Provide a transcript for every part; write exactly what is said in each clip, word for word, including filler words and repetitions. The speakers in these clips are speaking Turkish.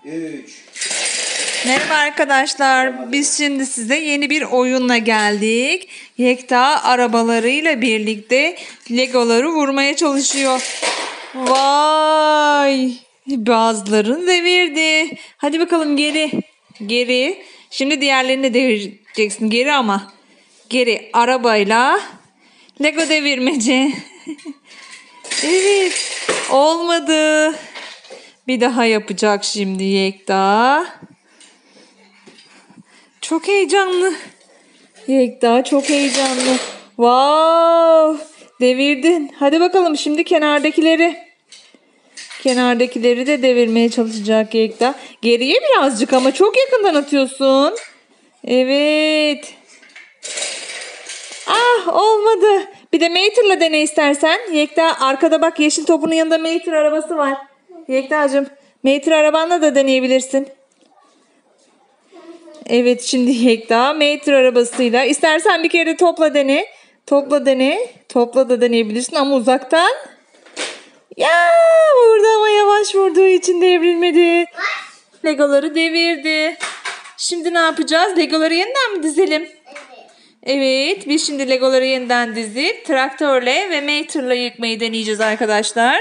üç. Merhaba arkadaşlar. Biz şimdi size yeni bir oyunla geldik. Yekta arabalarıyla birlikte Legoları vurmaya çalışıyor. Vay! Bazılarını devirdi. Hadi bakalım geri. Geri. Şimdi diğerlerini devireceksin. Geri ama. Geri arabayla Lego devirmece. Evet. Olmadı. Bir daha yapacak şimdi Yekta. Çok heyecanlı. Yekta çok heyecanlı. Wow! Devirdin. Hadi bakalım şimdi kenardakileri. Kenardakileri de devirmeye çalışacak Yekta. Geriye birazcık ama çok yakından atıyorsun. Evet. Ah, olmadı. Bir de Mater'la dene istersen. Yekta arkada bak, yeşil topunun yanında Mater arabası var. Yekta'cığım, Mater arabanla da deneyebilirsin. Evet, şimdi Yekta Mater arabasıyla. İstersen bir kere topla dene. Topla dene. Topla da deneyebilirsin ama uzaktan. Ya vurdu ama yavaş vurduğu için devrilmedi. Legoları devirdi. Şimdi ne yapacağız? Legoları yeniden mi dizelim? Evet. Evet, biz şimdi Legoları yeniden dizip traktörle ve Mater'la yıkmayı deneyeceğiz arkadaşlar.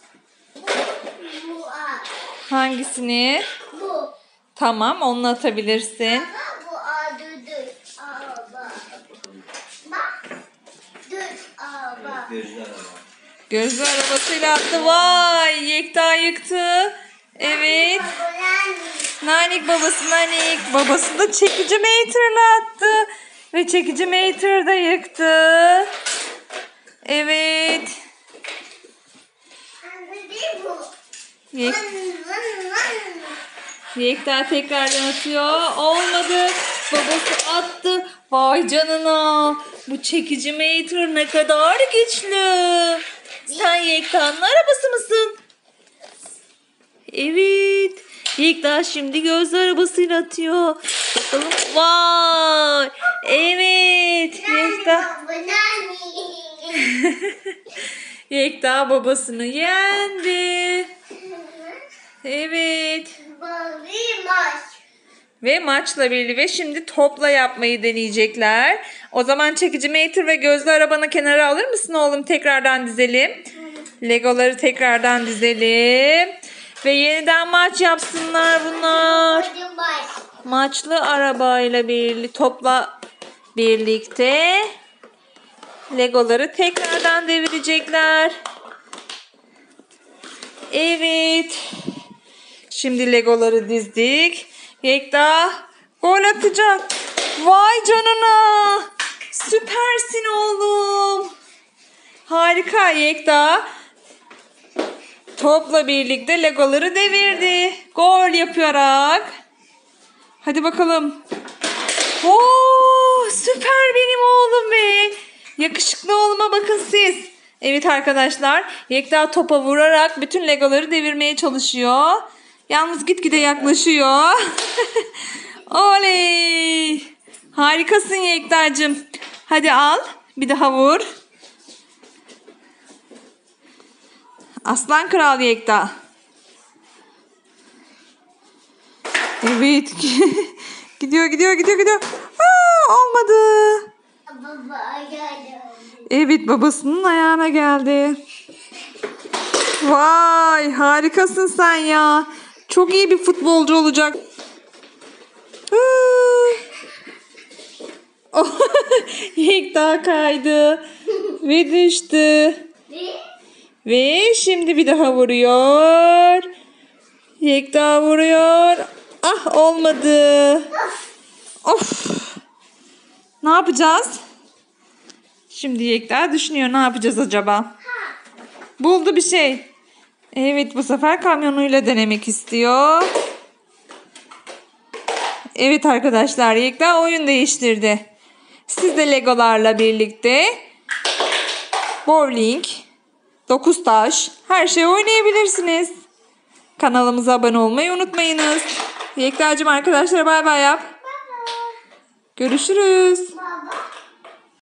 Bu A. Hangisini? Bu. Tamam, onu atabilirsin. Ama bu A düdük. A bak. Bak. Düz A bak. Gözlü araba. Gözlü arabasıyla attı. Vay! Yekta yıktı. Evet. Nanik babası Nanik. Babası da çekici Mater'la attı. Ve çekici Mater da yıktı. Evet. Anne değil bu. Yek Vın vın vın. Yekta tekrardan atıyor. Olmadı. Babası attı. Vay canına. Bu çekici Mater ne kadar güçlü. Sen Yekta'nın arabası mısın? Evet. Yekta şimdi gözlü arabasıyla atıyor. Bakalım. Vay. Evet. Yekta. Bu nani? Yekta babasını yendi. Evet. Bu bir maç. Ve maçla birlikte ve şimdi topla yapmayı deneyecekler. O zaman çekici Mater ve gözlü arabanı kenara alır mısın oğlum? Tekrardan dizelim. Legoları tekrardan dizelim. Ve yeniden maç yapsınlar bunlar. Hadi maç. Maçlı arabayla birlikte topla birlikte Legoları tekrardan devirecekler. Evet. Şimdi Legoları dizdik. Yekta gol atacak. Vay canına. Süpersin oğlum. Harika Yekta. Topla birlikte Legoları devirdi. Gol yaparak. Hadi bakalım. Oo, süper benim oğlum be. Yakışıklı oğluma bakın siz. Evet arkadaşlar. Yekta topa vurarak bütün Legoları devirmeye çalışıyor. Yalnız gitgide yaklaşıyor. Oley. Harikasın Yekta'cığım. Hadi al. Bir daha vur. Aslan Kral Yekta. Evet. Gidiyor gidiyor gidiyor gidiyor. Aa, olmadı. Baba geldi. Evet, babasının ayağına geldi. Vay, harikasın sen ya. Çok iyi bir futbolcu olacak. Yekta kaydı ve düştü. Ve şimdi bir daha vuruyor. Yekta vuruyor. Ah, olmadı. Of. Ne yapacağız? Şimdi Yekta düşünüyor, ne yapacağız acaba? Buldu bir şey. Evet, bu sefer kamyonuyla denemek istiyor. Evet arkadaşlar, Yekta oyun değiştirdi. Siz de Legolarla birlikte bowling, dokuz taş, her şeyi oynayabilirsiniz. Kanalımıza abone olmayı unutmayınız. Yekta'cığım arkadaşlara bay bay yap. Görüşürüz.